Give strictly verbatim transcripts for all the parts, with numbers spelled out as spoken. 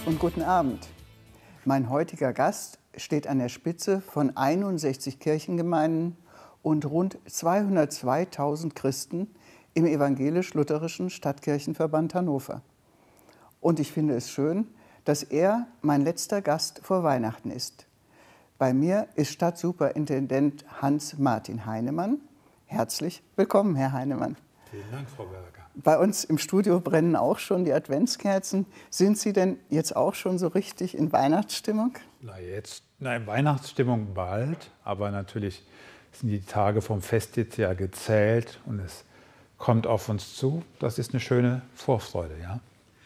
und guten Abend. Mein heutiger Gast steht an der Spitze von einundsechzig Kirchengemeinden und rund zweihundertzweitausend Christen im evangelisch-lutherischen Stadtkirchenverband Hannover. Und ich finde es schön, dass er mein letzter Gast vor Weihnachten ist. Bei mir ist Stadtsuperintendent Hans-Martin Heinemann. Herzlich willkommen, Herr Heinemann. Vielen Dank, Frau Berger. Bei uns im Studio brennen auch schon die Adventskerzen. Sind Sie denn jetzt auch schon so richtig in Weihnachtsstimmung? Na jetzt, na in Weihnachtsstimmung bald, aber natürlich sind die Tage vom Fest jetzt ja gezählt und es kommt auf uns zu. Das ist eine schöne Vorfreude, ja.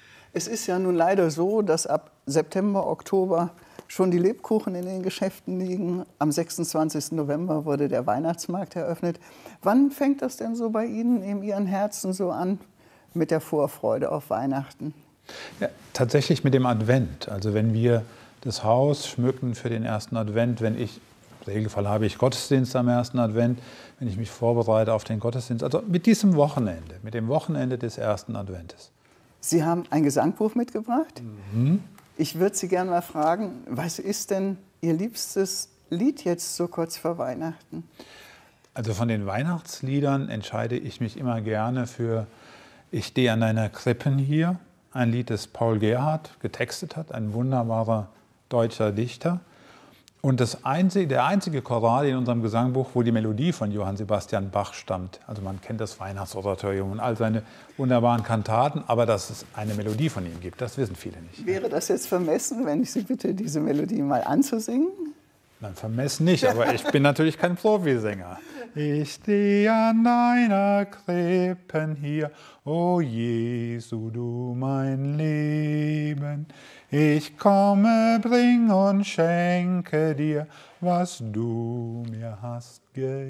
Es ist ja nun leider so, dass ab September, Oktober schon die Lebkuchen in den Geschäften liegen. Am sechsundzwanzigsten November wurde der Weihnachtsmarkt eröffnet. Wann fängt das denn so bei Ihnen in Ihren Herzen so an mit der Vorfreude auf Weihnachten? Ja, tatsächlich mit dem Advent. Also wenn wir das Haus schmücken für den ersten Advent, wenn ich, im Regelfall habe ich Gottesdienst am ersten Advent, wenn ich mich vorbereite auf den Gottesdienst, also mit diesem Wochenende, mit dem Wochenende des ersten Adventes. Sie haben ein Gesangbuch mitgebracht. Mhm. Ich würde Sie gerne mal fragen, was ist denn Ihr liebstes Lied jetzt so kurz vor Weihnachten? Also von den Weihnachtsliedern entscheide ich mich immer gerne für Ich stehe an deiner Krippen hier, ein Lied, das Paul Gerhardt getextet hat, ein wunderbarer deutscher Dichter. Und das einzige, der einzige Choral in unserem Gesangbuch, wo die Melodie von Johann Sebastian Bach stammt. Also man kennt das Weihnachtsoratorium und all seine wunderbaren Kantaten, aber dass es eine Melodie von ihm gibt, das wissen viele nicht. Wäre das jetzt vermessen, wenn ich Sie bitte, diese Melodie mal anzusingen? Nein, vermessen nicht, aber ich bin natürlich kein Profisänger. Ich stehe an deiner Krippen hier, o Jesu, du mein Leben. Ich komme, bring und schenke dir, was du mir hast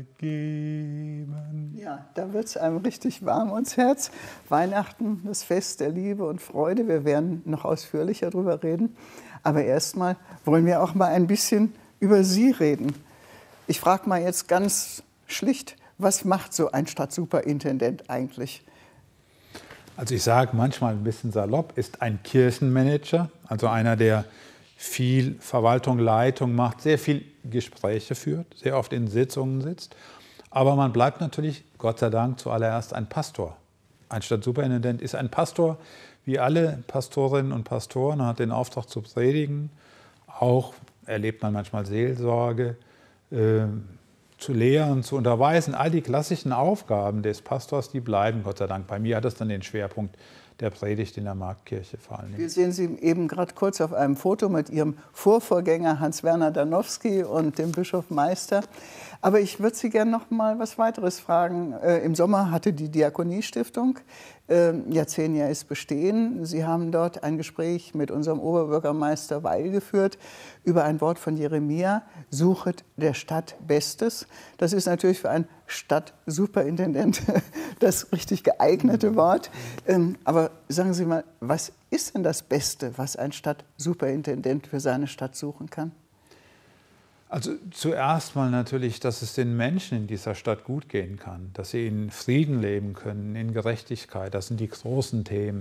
gegeben. Ja, da wird es einem richtig warm ums Herz. Weihnachten, das Fest der Liebe und Freude. Wir werden noch ausführlicher darüber reden. Aber erstmal wollen wir auch mal ein bisschen über Sie reden. Ich frage mal jetzt ganz schlicht, was macht so ein Stadtsuperintendent eigentlich? Also ich sage manchmal ein bisschen salopp, ist ein Kirchenmanager, also einer, der viel Verwaltung, Leitung macht, sehr viel Gespräche führt, sehr oft in Sitzungen sitzt. Aber man bleibt natürlich, Gott sei Dank, zuallererst ein Pastor. Ein Stadtsuperintendent ist ein Pastor, wie alle Pastorinnen und Pastoren, hat den Auftrag zu predigen. Auch erlebt man manchmal Seelsorge, äh, zu lehren, zu unterweisen. All die klassischen Aufgaben des Pastors, die bleiben Gott sei Dank. Bei mir hat das dann den Schwerpunkt der Predigt in der Marktkirche vor allem. Wir sehen Sie eben gerade kurz auf einem Foto mit Ihrem Vorvorgänger Hans-Werner Danowski und dem Bischof Meister. Aber ich würde Sie gerne noch mal was weiteres fragen. Äh, Im Sommer hatte die Diakoniestiftung äh, ja zehn Jahre bestehen. Sie haben dort ein Gespräch mit unserem Oberbürgermeister Weil geführt über ein Wort von Jeremia: Suchet der Stadt Bestes. Das ist natürlich für einen Stadtsuperintendent das richtig geeignete Wort. Ähm, aber sagen Sie mal, was ist denn das Beste, was ein Stadtsuperintendent für seine Stadt suchen kann? Also zuerst mal natürlich, dass es den Menschen in dieser Stadt gut gehen kann, dass sie in Frieden leben können, in Gerechtigkeit. Das sind die großen Themen.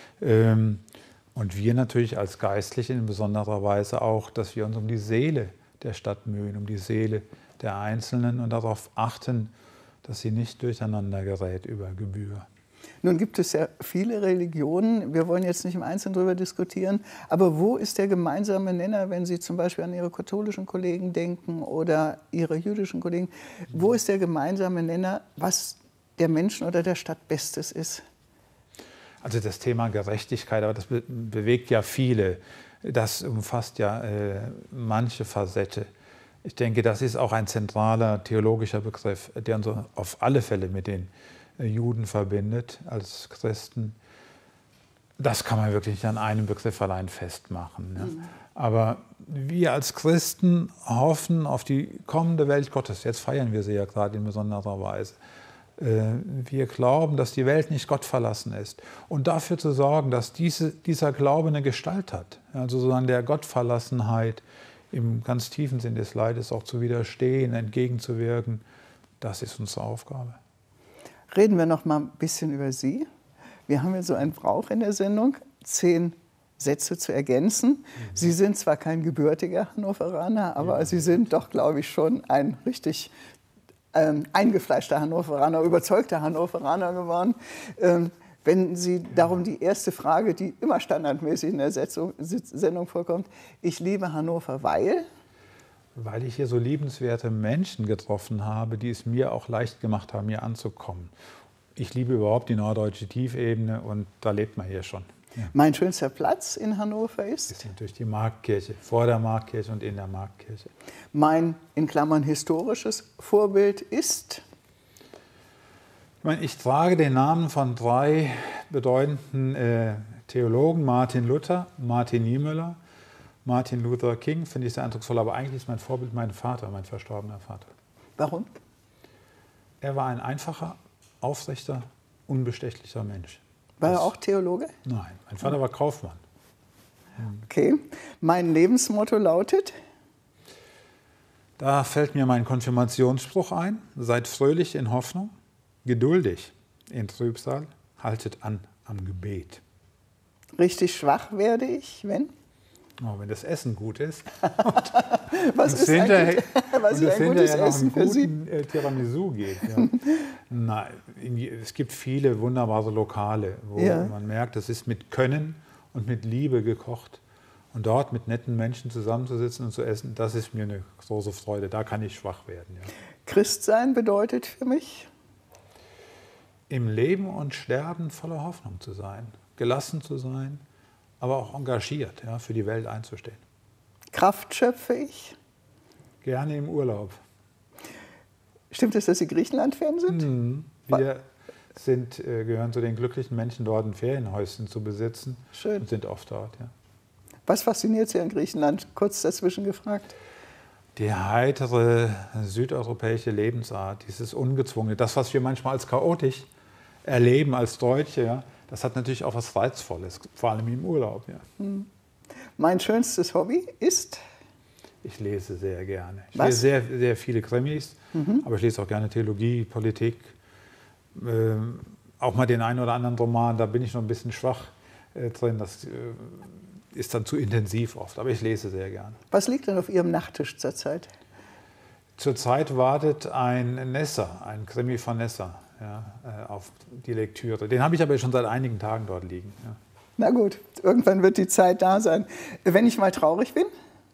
Und wir natürlich als Geistliche in besonderer Weise auch, dass wir uns um die Seele der Stadt mühen, um die Seele der Einzelnen und darauf achten, dass sie nicht durcheinander gerät über Gebühr. Nun gibt es ja viele Religionen, wir wollen jetzt nicht im Einzelnen darüber diskutieren, aber wo ist der gemeinsame Nenner, wenn Sie zum Beispiel an Ihre katholischen Kollegen denken oder Ihre jüdischen Kollegen, wo ist der gemeinsame Nenner, was der Menschen oder der Stadt Bestes ist? Also das Thema Gerechtigkeit, aber das be bewegt ja viele, das umfasst ja äh, manche Facette. Ich denke, das ist auch ein zentraler theologischer Begriff, der uns auf alle Fälle mit den Juden verbindet als Christen. Das kann man wirklich nicht an einem Begriff allein festmachen. Ja. Mhm. Aber wir als Christen hoffen auf die kommende Welt Gottes. Jetzt feiern wir sie ja gerade in besonderer Weise. Wir glauben, dass die Welt nicht Gott verlassen ist. Und dafür zu sorgen, dass diese, dieser Glaube eine Gestalt hat. Also sozusagen der Gottverlassenheit im ganz tiefen Sinn des Leides auch zu widerstehen, entgegenzuwirken, das ist unsere Aufgabe. Reden wir noch mal ein bisschen über Sie. Wir haben ja so einen Brauch in der Sendung, zehn Sätze zu ergänzen. Mhm. Sie sind zwar kein gebürtiger Hannoveraner, aber ja. Sie sind doch, glaube ich, schon ein richtig ähm, eingefleischter Hannoveraner, überzeugter Hannoveraner geworden. Ähm, wenn Sie darum die erste Frage, die immer standardmäßig in der Setzung, Sendung vorkommt, ich liebe Hannover, weil? Weil ich hier so liebenswerte Menschen getroffen habe, die es mir auch leicht gemacht haben, hier anzukommen. Ich liebe überhaupt die norddeutsche Tiefebene und da lebt man hier schon. Ja. Mein schönster Platz in Hannover ist? Das ist natürlich die Marktkirche, vor der Marktkirche und in der Marktkirche. Mein, in Klammern, historisches Vorbild ist? Ich meine, ich trage den Namen von drei bedeutenden äh, Theologen, Martin Luther, Martin Niemöller, Martin Luther King, finde ich sehr eindrucksvoll, aber eigentlich ist mein Vorbild mein Vater, mein verstorbener Vater. Warum? Er war ein einfacher, aufrechter, unbestechlicher Mensch. War er auch Theologe? Nein, mein Vater war Kaufmann. Okay. Mein Lebensmotto lautet? Da fällt mir mein Konfirmationsspruch ein. Seid fröhlich in Hoffnung, geduldig in Trübsal, haltet an am Gebet. Richtig schwach werde ich, wenn? Oh, wenn das Essen gut ist. Was ist eigentlich, was ist ein gutes Essen für Sie? Und es hinterher noch einen guten Tiramisu geht. Ja. Nein, es gibt viele wunderbare Lokale, wo ja. man merkt, das ist mit Können und mit Liebe gekocht. Und dort mit netten Menschen zusammenzusitzen und zu essen, das ist mir eine große Freude. Da kann ich schwach werden. Ja. Christsein bedeutet für mich? Im Leben und Sterben voller Hoffnung zu sein, gelassen zu sein, aber auch engagiert, ja, für die Welt einzustehen. Kraft schöpfe ich? Gerne im Urlaub. Stimmt es, dass Sie Griechenland-Fan sind? Mhm. Wir sind, äh, gehören zu den glücklichen Menschen, dort ein Ferienhäuschen zu besitzen. Schön. Und sind oft dort. Ja. Was fasziniert Sie an Griechenland? Kurz dazwischen gefragt. Die heitere südeuropäische Lebensart, dieses Ungezwungene, das, was wir manchmal als chaotisch erleben als Deutsche, ja, das hat natürlich auch was Reizvolles, vor allem im Urlaub. Ja. Hm. Mein schönstes Hobby ist? Ich lese sehr gerne. Ich was? lese sehr, sehr viele Krimis, mhm. aber ich lese auch gerne Theologie, Politik, ähm, auch mal den einen oder anderen Roman, da bin ich noch ein bisschen schwach äh, drin, das äh, ist dann zu intensiv oft, aber ich lese sehr gerne. Was liegt denn auf Ihrem Nachttisch zurzeit? Zurzeit wartet ein Nessa, ein Krimi von Nessa, ja, auf die Lektüre. Den habe ich aber schon seit einigen Tagen dort liegen. Ja. Na gut, irgendwann wird die Zeit da sein. Wenn ich mal traurig bin?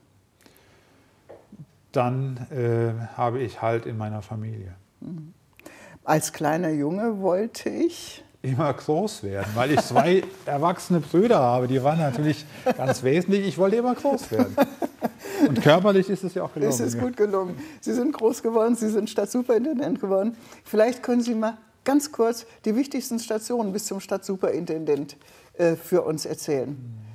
Dann äh, habe ich Halt in meiner Familie. Als kleiner Junge wollte ich? Immer groß werden, weil ich zwei erwachsene Brüder habe. Die waren natürlich ganz wesentlich. Ich wollte immer groß werden. Und körperlich ist es ja auch gelungen. Es ist gut gelungen. Sie sind groß geworden, Sie sind Stadtsuperintendent geworden. Vielleicht können Sie mal ganz kurz die wichtigsten Stationen bis zum Stadtsuperintendent äh, für uns erzählen.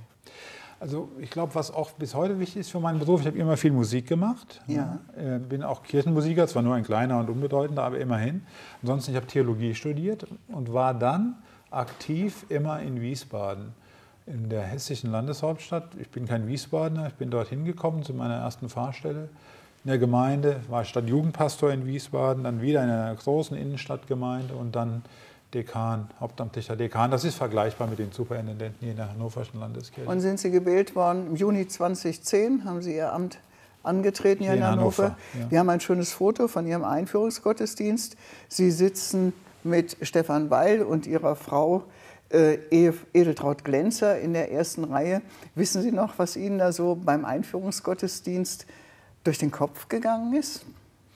Also ich glaube, was auch bis heute wichtig ist für meinen Beruf, ich habe immer viel Musik gemacht. Ja. Ja, bin auch Kirchenmusiker, zwar nur ein kleiner und unbedeutender, aber immerhin. Ansonsten, ich habe Theologie studiert und war dann aktiv immer in Wiesbaden, in der hessischen Landeshauptstadt. Ich bin kein Wiesbadener, ich bin dorthin gekommen zu meiner ersten Pfarrstelle in der Gemeinde, war Stadtjugendpastor in Wiesbaden, dann wieder in einer großen Innenstadtgemeinde und dann Dekan, hauptamtlicher Dekan. Das ist vergleichbar mit den Superintendenten hier in der Hannoverschen Landeskirche. Und sind Sie gewählt worden im Juni zweitausendzehn, haben Sie Ihr Amt angetreten hier, hier in Hannover. Hannover ja. Wir haben ein schönes Foto von Ihrem Einführungsgottesdienst. Sie sitzen mit Stefan Weil und Ihrer Frau äh, Edeltraud Glenzer in der ersten Reihe. Wissen Sie noch, was Ihnen da so beim Einführungsgottesdienst durch den Kopf gegangen ist?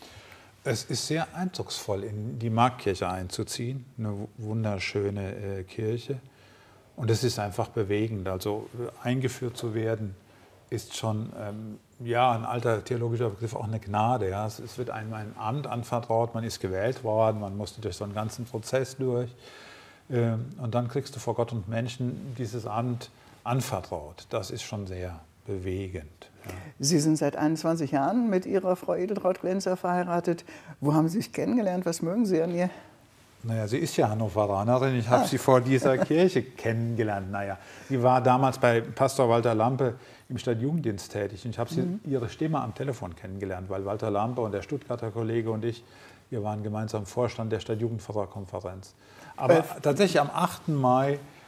Es ist sehr eindrucksvoll, in die Marktkirche einzuziehen, eine wunderschöne äh, Kirche. Und es ist einfach bewegend. Also eingeführt zu werden, ist schon ähm, ja, ein alter theologischer Begriff, auch eine Gnade. Ja. Es, es wird einem ein Amt anvertraut, man ist gewählt worden, man musste durch so einen ganzen Prozess durch. Ähm, und dann kriegst du vor Gott und Menschen dieses Amt anvertraut. Das ist schon sehr bewegend. Ja. Sie sind seit einundzwanzig Jahren mit Ihrer Frau Edeltraud Glenzer verheiratet. Wo haben Sie sich kennengelernt? Was mögen Sie an ihr? Naja, sie ist ja Hannoveranerin. Ich habe ah. sie vor dieser Kirche kennengelernt. Naja, sie war damals bei Pastor Walter Lampe im Stadtjugenddienst tätig. Und ich habe mhm. ihre Stimme am Telefon kennengelernt, weil Walter Lampe und der Stuttgarter Kollege und ich, wir waren gemeinsam Vorstand der Stadtjugendpfarrerkonferenz. Aber äh. tatsächlich am achten Mai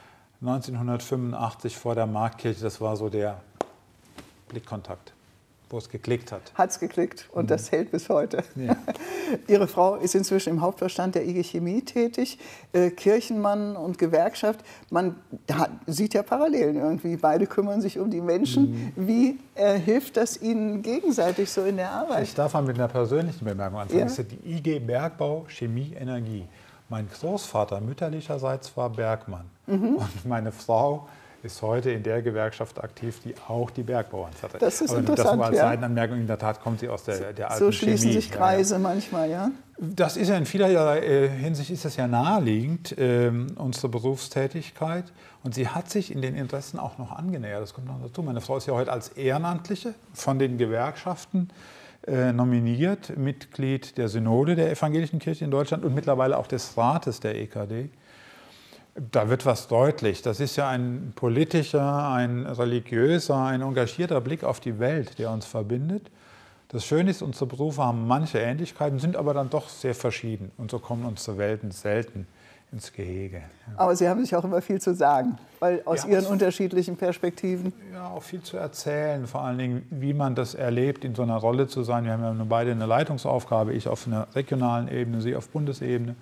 neunzehnhundertfünfundachtzig vor der Marktkirche, das war so der Blickkontakt, wo es geklickt hat. Hat es geklickt und mhm. das hält bis heute. Ja. Ihre Frau ist inzwischen im Hauptvorstand der I G Chemie tätig, äh, Kirchenmann und Gewerkschaft. Man hat, sieht ja Parallelen irgendwie. Beide kümmern sich um die Menschen. Mhm. Wie äh, hilft das Ihnen gegenseitig so in der Arbeit? Ich darf mal mit einer persönlichen Bemerkung anfangen. Ja. Das ist die I G Bergbau, Chemie, Energie. Mein Großvater mütterlicherseits war Bergmann. Mhm. Und meine Frau ist heute in der Gewerkschaft aktiv, die auch die Bergbauern vertritt. Das ist Aber interessant, das nur als ja. Seitenanmerkung, in der Tat kommt sie aus der, der alten So schließen Chemie. sich Kreise ja, ja. manchmal, ja? Das ist ja in vielerlei Hinsicht ist das ja naheliegend, äh, unsere Berufstätigkeit. Und sie hat sich in den Interessen auch noch angenähert. Das kommt noch dazu. Meine Frau ist ja heute als Ehrenamtliche von den Gewerkschaften äh, nominiert, Mitglied der Synode der Evangelischen Kirche in Deutschland und mittlerweile auch des Rates der E K D. Da wird was deutlich. Das ist ja ein politischer, ein religiöser, ein engagierter Blick auf die Welt, der uns verbindet. Das Schöne ist, unsere Berufe haben manche Ähnlichkeiten, sind aber dann doch sehr verschieden. Und so kommen unsere Welten selten ins Gehege. Aber Sie haben sich auch immer viel zu sagen, weil aus ja, Ihren unterschiedlichen Perspektiven. Ja, auch viel zu erzählen, vor allen Dingen, wie man das erlebt, in so einer Rolle zu sein. Wir haben ja beide eine Leitungsaufgabe, ich auf einer regionalen Ebene, Sie auf Bundesebene.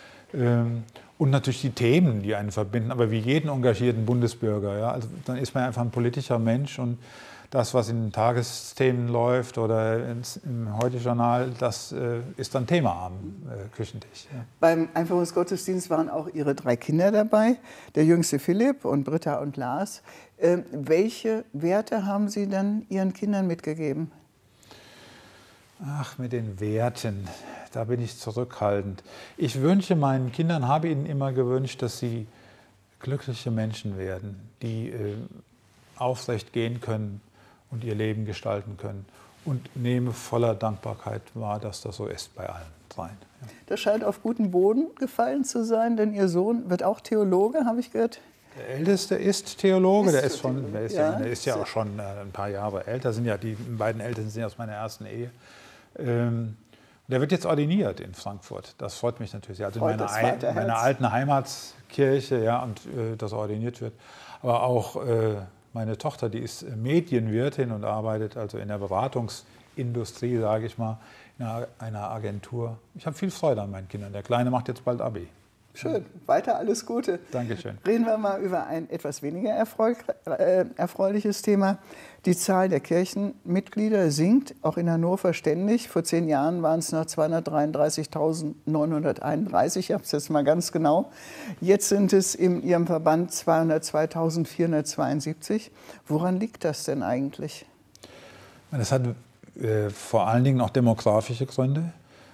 Und natürlich die Themen, die einen verbinden, aber wie jeden engagierten Bundesbürger. Ja? Also dann ist man einfach ein politischer Mensch und das, was in den Tagesthemen läuft oder im Heute-Journal, das äh, ist dann Thema am äh, Küchentisch. Ja. Beim Einführungsgottesdienst waren auch Ihre drei Kinder dabei, der jüngste Philipp und Britta und Lars. Äh, welche Werte haben Sie dann Ihren Kindern mitgegeben? Ach, mit den Werten, da bin ich zurückhaltend. Ich wünsche meinen Kindern, habe ihnen immer gewünscht, dass sie glückliche Menschen werden, die äh, aufrecht gehen können und ihr Leben gestalten können. Und nehme voller Dankbarkeit wahr, dass das so ist bei allen dreien. Ja. Das scheint auf guten Boden gefallen zu sein, denn Ihr Sohn wird auch Theologe, habe ich gehört. Der Älteste ist Theologe, Ist der ist, schon, der ist ja, ja, der ist ja auch schon äh, ein paar Jahre älter. Sind ja die beiden Ältesten sind aus meiner ersten Ehe. Ähm, der wird jetzt ordiniert in Frankfurt. Das freut mich natürlich. Also in meiner, ein, meiner alten Heimatskirche, ja, und äh, dass er ordiniert wird. Aber auch äh, meine Tochter, die ist Medienwirtin und arbeitet also in der Beratungsindustrie, sage ich mal, in einer, einer Agentur. Ich habe viel Freude an meinen Kindern. Der Kleine macht jetzt bald Abi. Schön, weiter alles Gute. Dankeschön. Reden wir mal über ein etwas weniger erfreut, äh, erfreuliches Thema. Die Zahl der Kirchenmitglieder sinkt, auch in Hannover ständig. Vor zehn Jahren waren es noch zweihundertdreiunddreißigtausendneunhunderteinunddreißig, ich habe es jetzt mal ganz genau. Jetzt sind es in Ihrem Verband zweihundertzweitausendvierhundertzweiundsiebzig. Woran liegt das denn eigentlich? Das hat äh, vor allen Dingen auch demografische Gründe.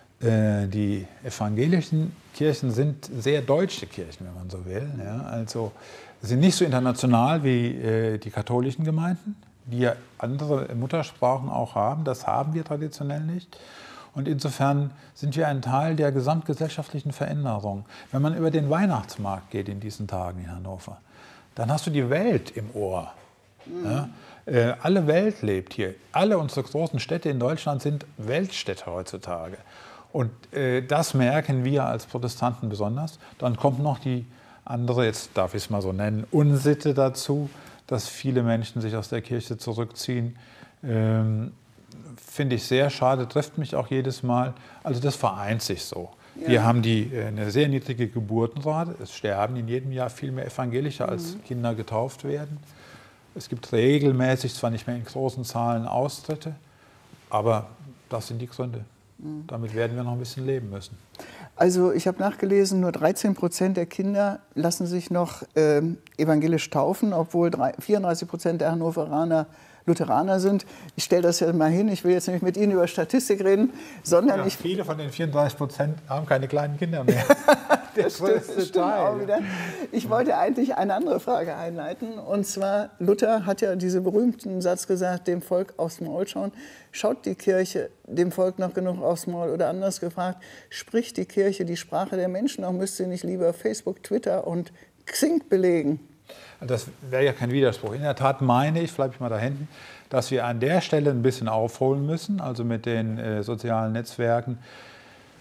Die evangelischen Kirchen sind sehr deutsche Kirchen, wenn man so will. Ja, also sind nicht so international wie äh, die katholischen Gemeinden, die ja andere Muttersprachen auch haben. Das haben wir traditionell nicht. Und insofern sind wir ein Teil der gesamtgesellschaftlichen Veränderung. Wenn man über den Weihnachtsmarkt geht in diesen Tagen in Hannover, dann hast du die Welt im Ohr. Mhm. Ja? Äh, alle Welt lebt hier. Alle unsere großen Städte in Deutschland sind Weltstädte heutzutage. Und äh, das merken wir als Protestanten besonders. Dann kommt noch die andere, jetzt darf ich es mal so nennen, Unsitte dazu, dass viele Menschen sich aus der Kirche zurückziehen. Ähm, finde ich sehr schade, trifft mich auch jedes Mal. Also das vereint sich so. Ja. Wir haben die, äh, eine sehr niedrige Geburtenrate. Es sterben in jedem Jahr viel mehr Evangelische, als mhm. Kinder getauft werden. Es gibt regelmäßig, zwar nicht mehr in großen Zahlen, Austritte, aber das sind die Gründe. Damit werden wir noch ein bisschen leben müssen. Also ich habe nachgelesen, nur dreizehn Prozent der Kinder lassen sich noch äh, evangelisch taufen, obwohl vierunddreißig Prozent der Hannoveraner Lutheraner sind. Ich stelle das ja mal hin, ich will jetzt nicht mit Ihnen über Statistik reden, sondern ja, ich... Viele von den vierunddreißig Prozent haben keine kleinen Kinder mehr. Der größte Teil. Wieder. Ich wollte eigentlich eine andere Frage einleiten. Und zwar, Luther hat ja diesen berühmten Satz gesagt, dem Volk aufs Maul schauen. Schaut die Kirche dem Volk noch genug aufs Maul? Oder anders gefragt, spricht die Kirche die Sprache der Menschen? Auch müsste sie nicht lieber Facebook, Twitter und Xing belegen? Das wäre ja kein Widerspruch. In der Tat meine ich, bleibe ich mal da hinten, dass wir an der Stelle ein bisschen aufholen müssen, also mit den äh, sozialen Netzwerken.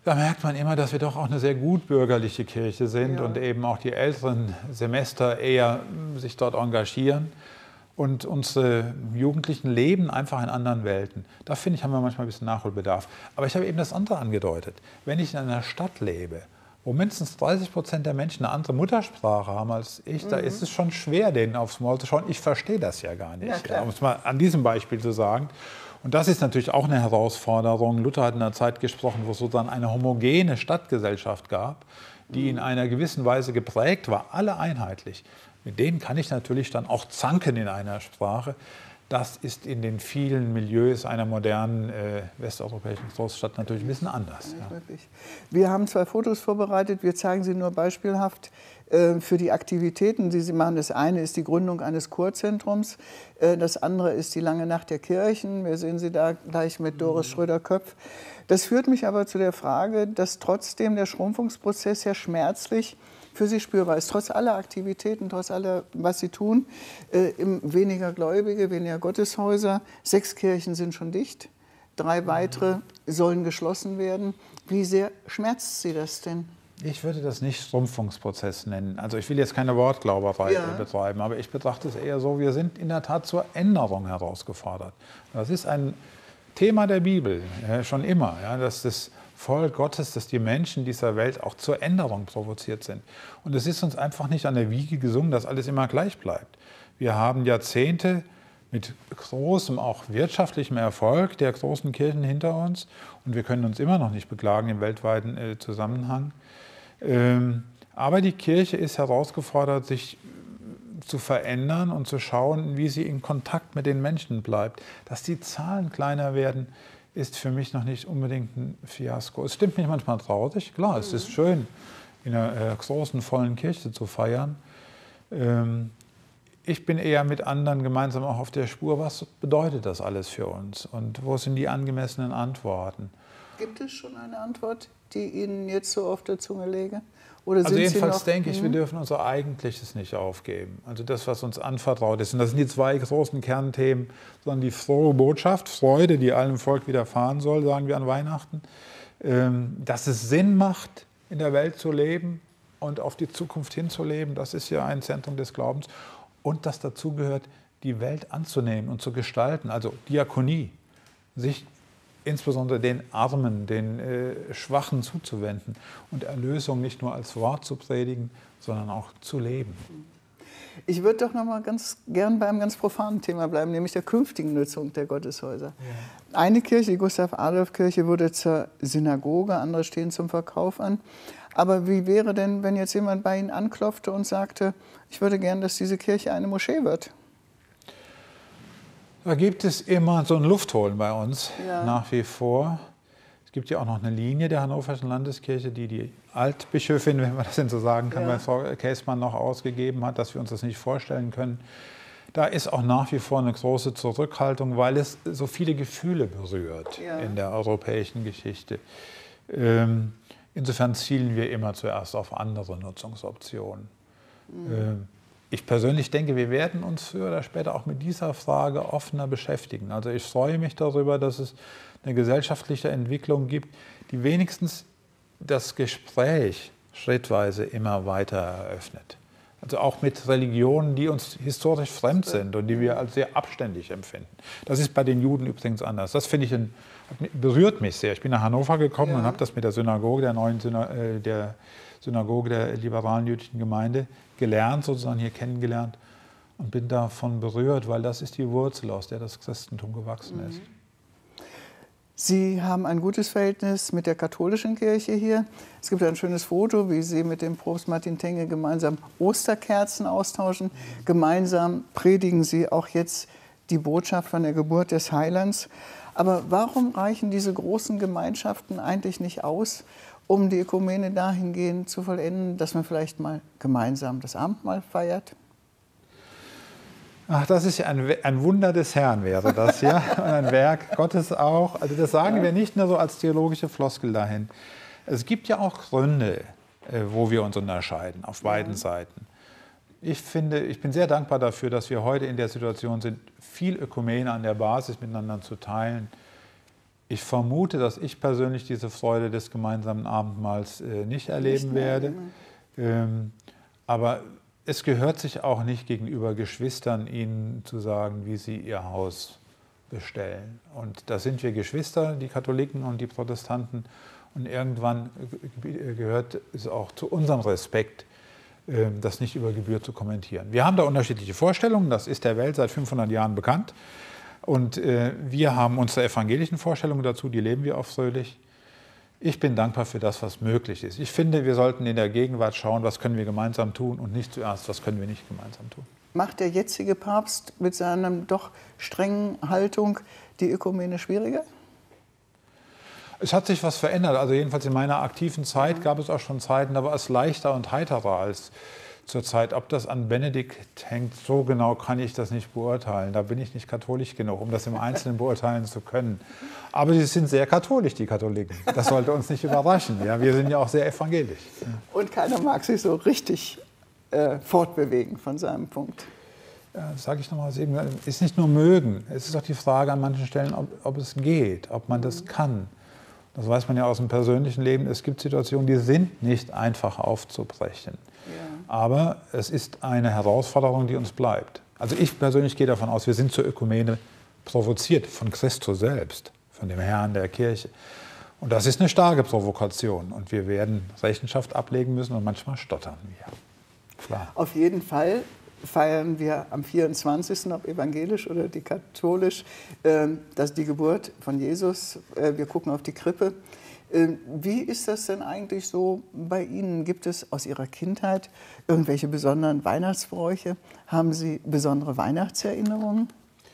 Da merkt man immer, dass wir doch auch eine sehr gut bürgerliche Kirche sind, ja. und eben auch die älteren Semester eher sich dort engagieren. Und unsere Jugendlichen leben einfach in anderen Welten. Da finde ich, haben wir manchmal ein bisschen Nachholbedarf. Aber ich habe eben das andere angedeutet. Wenn ich in einer Stadt lebe, wo mindestens dreißig Prozent der Menschen eine andere Muttersprache haben als ich, mhm. da ist es schon schwer, denen aufs Maul zu schauen. Ich verstehe das ja gar nicht, ja, ja, um es mal an diesem Beispiel zu sagen. Und das ist natürlich auch eine Herausforderung. Luther hat in einer Zeit gesprochen, wo es sozusagen eine homogene Stadtgesellschaft gab, die mhm. in einer gewissen Weise geprägt war, alle einheitlich. Mit denen kann ich natürlich dann auch zanken in einer Sprache. Das ist in den vielen Milieus einer modernen äh, westeuropäischen Großstadt natürlich ein bisschen anders. Ja. Wir haben zwei Fotos vorbereitet, wir zeigen sie nur beispielhaft äh, für die Aktivitäten, die Sie machen. Das eine ist die Gründung eines Kurzentrums, äh, das andere ist die Lange Nacht der Kirchen. Wir sehen sie da gleich mit Doris Schröder-Köpf. Das führt mich aber zu der Frage, dass trotzdem der Schrumpfungsprozess ja schmerzlich für Sie spürbar ist, trotz aller Aktivitäten, trotz aller, was Sie tun, äh, weniger Gläubige, weniger Gotteshäuser, sechs Kirchen sind schon dicht, drei weitere sollen geschlossen werden. Wie sehr schmerzt Sie das denn? Ich würde das nicht Schrumpfungsprozess nennen. Also ich will jetzt keine Wortglauberei ja. betreiben, aber ich betrachte es eher so, wir sind in der Tat zur Änderung herausgefordert. Das ist ein Thema der Bibel, ja, schon immer, ja, dass das Volk Gottes, dass die Menschen dieser Welt auch zur Änderung provoziert sind. Und es ist uns einfach nicht an der Wiege gesungen, dass alles immer gleich bleibt. Wir haben Jahrzehnte mit großem, auch wirtschaftlichem Erfolg der großen Kirchen hinter uns, und wir können uns immer noch nicht beklagen im weltweiten äh, Zusammenhang. Ähm, aber die Kirche ist herausgefordert, sich zu verändern und zu schauen, wie sie in Kontakt mit den Menschen bleibt. Dass die Zahlen kleiner werden, ist für mich noch nicht unbedingt ein Fiasko. Es stimmt mich manchmal traurig. Klar, es ist schön, in einer äh, großen, vollen Kirche zu feiern. Ähm, ich bin eher mit anderen gemeinsam auch auf der Spur. Was bedeutet das alles für uns? Und wo sind die angemessenen Antworten? Gibt es schon eine Antwort, die Ihnen jetzt so auf der Zunge läge? Oder also sind jedenfalls Sie noch, denke ich, wir dürfen unser Eigentliches nicht aufgeben. Also das, was uns anvertraut ist. Und das sind die zwei großen Kernthemen, sondern die frohe Botschaft, Freude, die allem Volk widerfahren soll, sagen wir an Weihnachten. Dass es Sinn macht, in der Welt zu leben und auf die Zukunft hinzuleben, das ist ja ein Zentrum des Glaubens. Und dass dazu gehört, die Welt anzunehmen und zu gestalten, also Diakonie, sich insbesondere den Armen, den äh, Schwachen zuzuwenden und Erlösung nicht nur als Wort zu predigen, sondern auch zu leben. Ich würde doch noch mal ganz gern bei einem ganz profanen Thema bleiben, nämlich der künftigen Nutzung der Gotteshäuser. Ja. Eine Kirche, die Gustav-Adolf-Kirche, wurde zur Synagoge, andere stehen zum Verkauf an. Aber wie wäre denn, wenn jetzt jemand bei Ihnen anklopfte und sagte, ich würde gern, dass diese Kirche eine Moschee wird? Da gibt es immer so ein Luftholen bei uns, ja. nach wie vor. Es gibt ja auch noch eine Linie der Hannoverschen Landeskirche, die die Altbischöfin, wenn man das denn so sagen kann, ja. bei Frau Käßmann noch ausgegeben hat, dass wir uns das nicht vorstellen können. Da ist auch nach wie vor eine große Zurückhaltung, weil es so viele Gefühle berührt ja. in der europäischen Geschichte. Ähm, insofern zielen wir immer zuerst auf andere Nutzungsoptionen. Mhm. Ähm, Ich persönlich denke, wir werden uns früher oder später auch mit dieser Frage offener beschäftigen. Also ich freue mich darüber, dass es eine gesellschaftliche Entwicklung gibt, die wenigstens das Gespräch schrittweise immer weiter eröffnet. Also auch mit Religionen, die uns historisch fremd sind und die wir als sehr abständig empfinden. Das ist bei den Juden übrigens anders. Das finde ich ein, berührt mich sehr. Ich bin nach Hannover gekommen ja. und habe das mit der Synagoge, der neuen Syna äh, der Synagoge der liberalen jüdischen Gemeinde gelernt, sozusagen hier kennengelernt, und bin davon berührt, weil das ist die Wurzel, aus der das Christentum gewachsen ist. Sie haben ein gutes Verhältnis mit der katholischen Kirche hier. Es gibt ein schönes Foto, wie Sie mit dem Propst Martin Tenge gemeinsam Osterkerzen austauschen. Mhm. Gemeinsam predigen Sie auch jetzt die Botschaft von der Geburt des Heilands. Aber warum reichen diese großen Gemeinschaften eigentlich nicht aus, um die Ökumene dahingehend zu vollenden, dass man vielleicht mal gemeinsam das Abendmahl feiert? Ach, das ist ja ein, ein Wunder des Herrn, wäre das, ja, und ein Werk Gottes auch. Also das sagen ja. wir nicht nur so als theologische Floskel dahin. Es gibt ja auch Gründe, wo wir uns unterscheiden, auf beiden ja. Seiten. Ich finde, ich bin sehr dankbar dafür, dass wir heute in der Situation sind, viel Ökumene an der Basis miteinander zu teilen. Ich vermute, dass ich persönlich diese Freude des gemeinsamen Abendmahls äh, nicht erleben nicht werde. Ähm, aber es gehört sich auch nicht gegenüber Geschwistern, ihnen zu sagen, wie sie ihr Haus bestellen. Und da sind wir Geschwister, die Katholiken und die Protestanten. Und irgendwann gehört es auch zu unserem Respekt, das nicht über Gebühr zu kommentieren. Wir haben da unterschiedliche Vorstellungen, das ist der Welt seit fünfhundert Jahren bekannt. Und wir haben unsere evangelischen Vorstellungen dazu, die leben wir auch fröhlich. Ich bin dankbar für das, was möglich ist. Ich finde, wir sollten in der Gegenwart schauen, was können wir gemeinsam tun und nicht zuerst, was können wir nicht gemeinsam tun. Macht der jetzige Papst mit seiner doch strengen Haltung die Ökumene schwieriger? Es hat sich was verändert. Also jedenfalls in meiner aktiven Zeit gab es auch schon Zeiten, da war es leichter und heiterer als zur Zeit. Ob das an Benedikt hängt, so genau kann ich das nicht beurteilen. Da bin ich nicht katholisch genug, um das im Einzelnen beurteilen zu können. Aber sie sind sehr katholisch, die Katholiken. Das sollte uns nicht überraschen. Ja, wir sind ja auch sehr evangelisch. Und keiner mag sich so richtig äh, fortbewegen von seinem Punkt. Ja, sage ich nochmal, es ist nicht nur mögen. Es ist auch die Frage an manchen Stellen, ob, ob es geht, ob man das kann. Das weiß man ja aus dem persönlichen Leben. Es gibt Situationen, die sind nicht einfach aufzubrechen. Ja. Aber es ist eine Herausforderung, die uns bleibt. Also ich persönlich gehe davon aus, wir sind zur Ökumene provoziert von Christus selbst, von dem Herrn der Kirche. Und das ist eine starke Provokation. Und wir werden Rechenschaft ablegen müssen und manchmal stottern wir. Klar. Auf jeden Fall feiern wir am vierundzwanzigsten ob evangelisch oder die katholisch, äh, das die Geburt von Jesus. Äh, wir gucken auf die Krippe. Äh, wie ist das denn eigentlich so bei Ihnen? Gibt es aus Ihrer Kindheit irgendwelche besonderen Weihnachtsbräuche? Haben Sie besondere Weihnachtserinnerungen?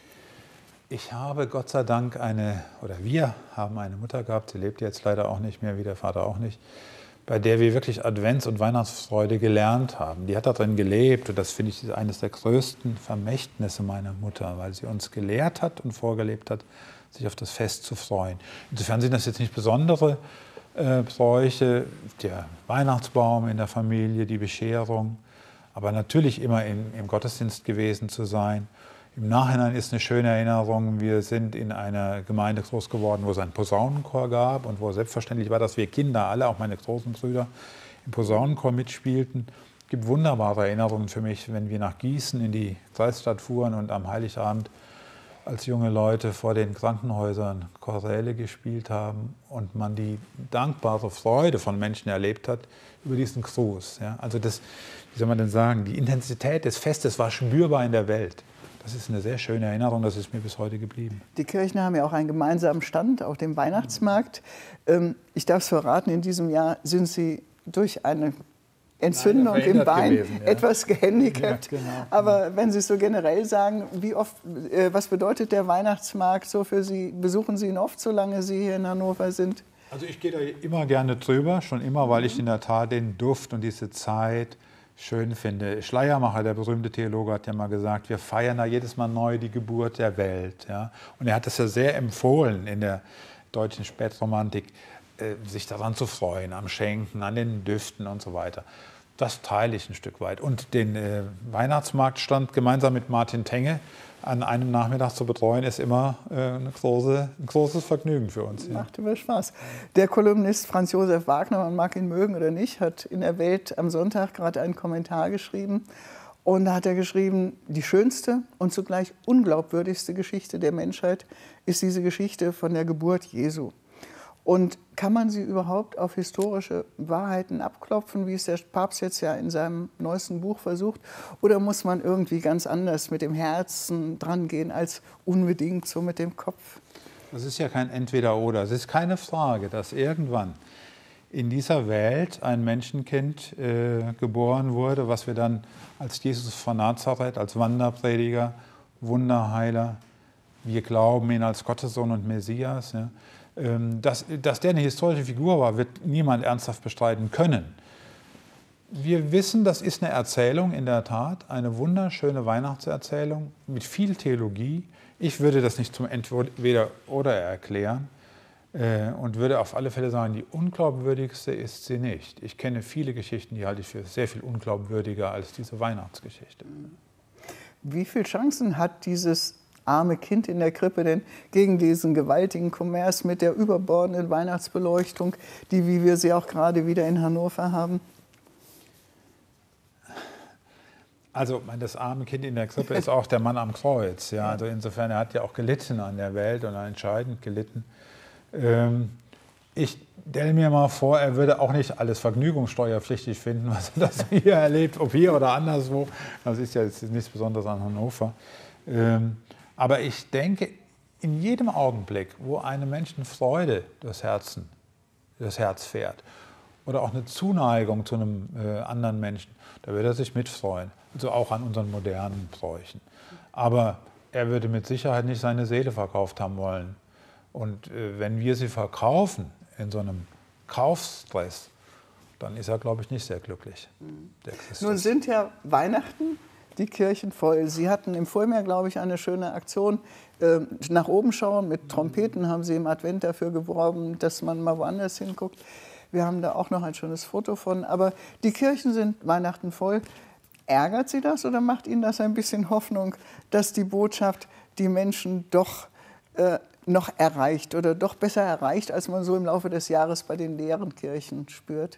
Ich habe Gott sei Dank eine, oder wir haben eine Mutter gehabt, sie lebt jetzt leider auch nicht mehr, wie der Vater auch nicht, bei der wir wirklich Advents- und Weihnachtsfreude gelernt haben. Die hat darin gelebt und das finde ich ist eines der größten Vermächtnisse meiner Mutter, weil sie uns gelehrt hat und vorgelebt hat, sich auf das Fest zu freuen. Insofern sind das jetzt nicht besondere äh, Bräuche, der Weihnachtsbaum in der Familie, die Bescherung, aber natürlich immer in, im Gottesdienst gewesen zu sein. Im Nachhinein ist eine schöne Erinnerung, wir sind in einer Gemeinde groß geworden, wo es einen Posaunenchor gab und wo selbstverständlich war, dass wir Kinder, alle, auch meine großen Brüder, im Posaunenchor mitspielten. Es gibt wunderbare Erinnerungen für mich, wenn wir nach Gießen in die Kreisstadt fuhren und am Heiligabend als junge Leute vor den Krankenhäusern Choräle gespielt haben und man die dankbare Freude von Menschen erlebt hat über diesen Gruß. Ja, also das, wie soll man denn sagen, die Intensität des Festes war spürbar in der Welt. Das ist eine sehr schöne Erinnerung, das ist mir bis heute geblieben. Die Kirchen haben ja auch einen gemeinsamen Stand auf dem Weihnachtsmarkt. Ich darf es verraten, in diesem Jahr sind Sie durch eine Entzündung im Bein gewesen, ja. etwas gehandicapt. Ja, genau. Aber wenn Sie es so generell sagen, wie oft, äh, was bedeutet der Weihnachtsmarkt so für Sie? Besuchen Sie ihn oft, solange Sie hier in Hannover sind? Also ich gehe da immer gerne drüber, schon immer, weil ich in der Tat den Duft und diese Zeit schön finde. Schleiermacher, der berühmte Theologe, hat ja mal gesagt, wir feiern da jedes Mal neu die Geburt der Welt. Ja? Und er hat das ja sehr empfohlen in der deutschen Spätromantik, äh, sich daran zu freuen, am Schenken, an den Düften und so weiter. Das teile ich ein Stück weit. Und den äh, Weihnachtsmarktstand gemeinsam mit Martin Tenge an einem Nachmittag zu betreuen, ist immer äh, eine große, ein großes Vergnügen für uns. Ja. Macht immer Spaß. Der Kolumnist Franz Josef Wagner, man mag ihn mögen oder nicht, hat in der Welt am Sonntag gerade einen Kommentar geschrieben. Und da hat er geschrieben, die schönste und zugleich unglaubwürdigste Geschichte der Menschheit ist diese Geschichte von der Geburt Jesu. Und kann man sie überhaupt auf historische Wahrheiten abklopfen, wie es der Papst jetzt ja in seinem neuesten Buch versucht? Oder muss man irgendwie ganz anders mit dem Herzen dran gehen, als unbedingt so mit dem Kopf? Das ist ja kein Entweder-Oder. Es ist keine Frage, dass irgendwann in dieser Welt ein Menschenkind äh, geboren wurde, was wir dann als Jesus von Nazareth, als Wanderprediger, Wunderheiler, wir glauben ihn als Gottessohn und Messias, ja, Dass, dass der eine historische Figur war, wird niemand ernsthaft bestreiten können. Wir wissen, das ist eine Erzählung in der Tat, eine wunderschöne Weihnachtserzählung mit viel Theologie. Ich würde das nicht zum Entweder-Oder erklären und würde auf alle Fälle sagen, die unglaubwürdigste ist sie nicht. Ich kenne viele Geschichten, die halte ich für sehr viel unglaubwürdiger als diese Weihnachtsgeschichte. Wie viele Chancen hat dieses arme Kind in der Krippe denn gegen diesen gewaltigen Kommers mit der überbordenden Weihnachtsbeleuchtung, die, wie wir sie auch gerade wieder in Hannover haben? Also das arme Kind in der Krippe ist auch der Mann am Kreuz. Ja? Also insofern, er hat ja auch gelitten an der Welt und entscheidend gelitten. Ähm, ich stelle mir mal vor, er würde auch nicht alles vergnügungssteuerpflichtig finden, was er das hier erlebt, ob hier oder anderswo. Das ist ja jetzt nichts Besonderes an Hannover. Ähm, aber ich denke, in jedem Augenblick, wo einem Menschen Freude durchs Herzen, das Herz fährt oder auch eine Zuneigung zu einem äh, anderen Menschen, da würde er sich mitfreuen. Also auch an unseren modernen Bräuchen. Aber er würde mit Sicherheit nicht seine Seele verkauft haben wollen. Und äh, wenn wir sie verkaufen in so einem Kaufstress, dann ist er, glaube ich, nicht sehr glücklich. Der Christus. Nun sind ja Weihnachten die Kirchen voll. Sie hatten im Vorjahr, glaube ich, eine schöne Aktion. Äh, nach oben schauen, mit Trompeten haben Sie im Advent dafür geworben, dass man mal woanders hinguckt. Wir haben da auch noch ein schönes Foto von. Aber die Kirchen sind Weihnachten voll. Ärgert Sie das oder macht Ihnen das ein bisschen Hoffnung, dass die Botschaft die Menschen doch äh, noch erreicht oder doch besser erreicht, als man so im Laufe des Jahres bei den leeren Kirchen spürt?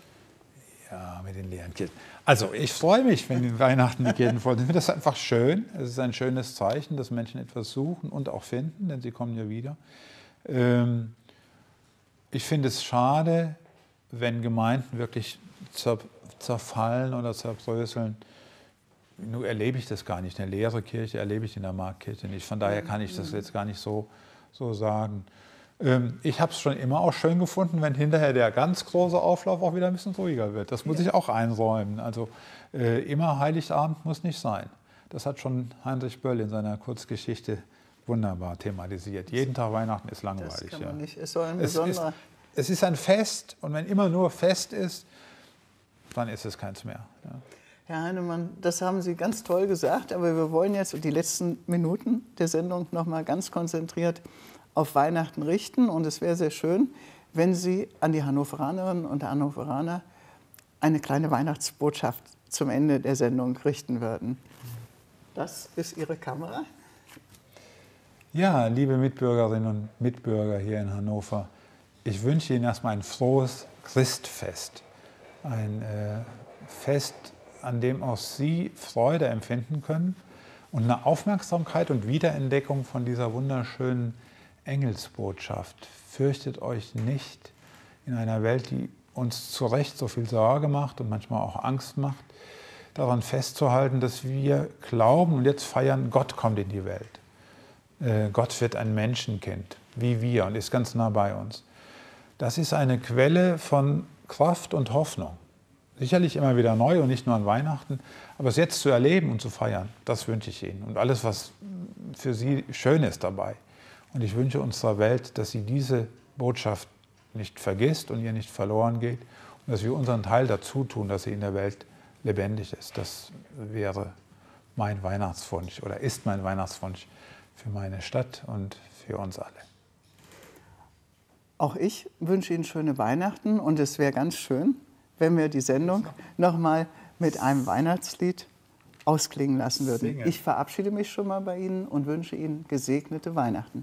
Ja, mit den leeren Kirchen. Also ich freue mich, wenn Weihnachten die Kirchen voll sind. Ich finde das einfach schön. Es ist ein schönes Zeichen, dass Menschen etwas suchen und auch finden, denn sie kommen ja wieder. Ähm, ich finde es schade, wenn Gemeinden wirklich zer zerfallen oder zerbröseln. Nun erlebe ich das gar nicht. Eine leere Kirche erlebe ich in der Marktkirche nicht. Von daher kann ich das jetzt gar nicht so, so sagen. Ähm, ich habe es schon immer auch schön gefunden, wenn hinterher der ganz große Auflauf auch wieder ein bisschen ruhiger wird. Das muss ja. ich auch einräumen. Also äh, immer Heiligabend muss nicht sein. Das hat schon Heinrich Böll in seiner Kurzgeschichte wunderbar thematisiert. Jeden Tag Weihnachten ist langweilig. Das kann man ja. nicht. Es soll ein es besonderer... Ist, es ist ein Fest und wenn immer nur Fest ist, dann ist es keins mehr. Ja. Herr Heinemann, das haben Sie ganz toll gesagt, aber wir wollen jetzt die letzten Minuten der Sendung noch mal ganz konzentriert auf Weihnachten richten. Und es wäre sehr schön, wenn Sie an die Hannoveranerinnen und Hannoveraner eine kleine Weihnachtsbotschaft zum Ende der Sendung richten würden. Das ist Ihre Kamera. Ja, liebe Mitbürgerinnen und Mitbürger hier in Hannover, ich wünsche Ihnen erstmal ein frohes Christfest. Ein äh, Fest, an dem auch Sie Freude empfinden können und eine Aufmerksamkeit und Wiederentdeckung von dieser wunderschönen Engelsbotschaft. Fürchtet euch nicht in einer Welt, die uns zu Recht so viel Sorge macht und manchmal auch Angst macht, daran festzuhalten, dass wir glauben und jetzt feiern, Gott kommt in die Welt. Äh, Gott wird ein Menschenkind, wie wir, und ist ganz nah bei uns. Das ist eine Quelle von Kraft und Hoffnung. Sicherlich immer wieder neu und nicht nur an Weihnachten, aber es jetzt zu erleben und zu feiern, das wünsche ich Ihnen. Und alles, was für Sie schön ist dabei. Und ich wünsche unserer Welt, dass sie diese Botschaft nicht vergisst und ihr nicht verloren geht und dass wir unseren Teil dazu tun, dass sie in der Welt lebendig ist. Das wäre mein Weihnachtswunsch oder ist mein Weihnachtswunsch für meine Stadt und für uns alle. Auch ich wünsche Ihnen schöne Weihnachten und es wäre ganz schön, wenn wir die Sendung noch mal mit einem Weihnachtslied ausklingen lassen würden. Singen. Ich verabschiede mich schon mal bei Ihnen und wünsche Ihnen gesegnete Weihnachten.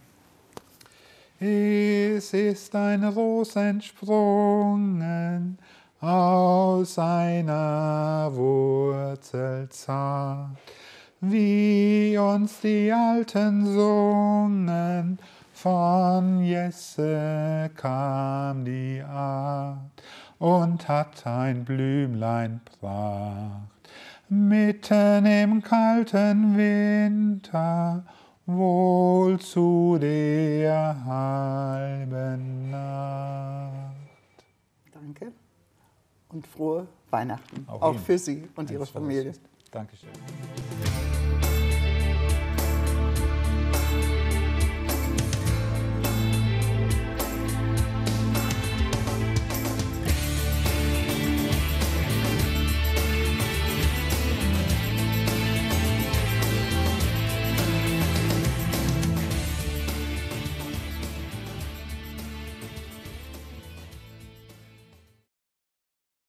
Es ist ein Ros entsprungen aus einer Wurzel zart, wie uns die Alten sungen, von Jesse kam die Art und hat ein Blümlein pracht. Mitten im kalten Winter, wohl zu der halben Nacht. Danke und frohe Weihnachten, Auch auch Ihnen. für Sie und Ein Ihre frohes Familie. Fest. Dankeschön.